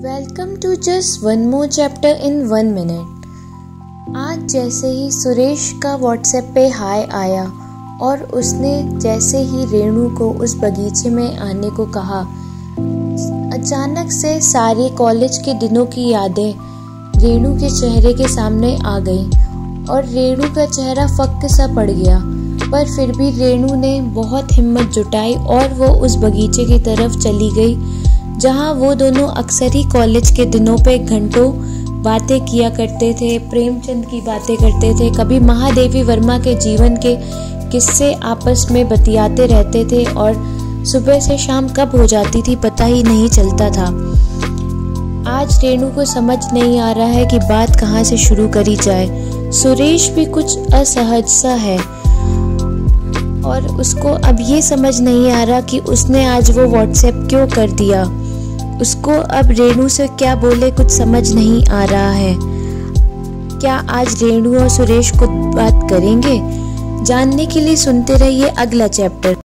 Welcome to just one more chapter in 1 minute. आज जैसे ही सुरेश का व्हाट्सएप पे हाय आया और उसने जैसे ही रेणु को उस बगीचे में आने को कहा, अचानक से सारे कॉलेज के दिनों की यादें रेणु के चेहरे के सामने आ गई और रेणु का चेहरा फक्क सा पड़ गया। पर फिर भी रेणु ने बहुत हिम्मत जुटाई और वो उस बगीचे की तरफ चली गई जहाँ वो दोनों अक्सर ही कॉलेज के दिनों पे घंटों बातें किया करते थे, प्रेमचंद की बातें करते थे, कभी महादेवी वर्मा के जीवन के किस्से आपस में बतियाते रहते थे और सुबह से शाम कब हो जाती थी पता ही नहीं चलता था। आज रेणु को समझ नहीं आ रहा है कि बात कहाँ से शुरू करी जाए। सुरेश भी कुछ असहज सा है और उसको अब ये समझ नहीं आ रहा कि उसने आज वो व्हाट्सएप क्यों कर दिया। उसको अब रेणु से क्या बोले कुछ समझ नहीं आ रहा है। क्या आज रेणु और सुरेश कुछ बात करेंगे? जानने के लिए सुनते रहिए अगला चैप्टर।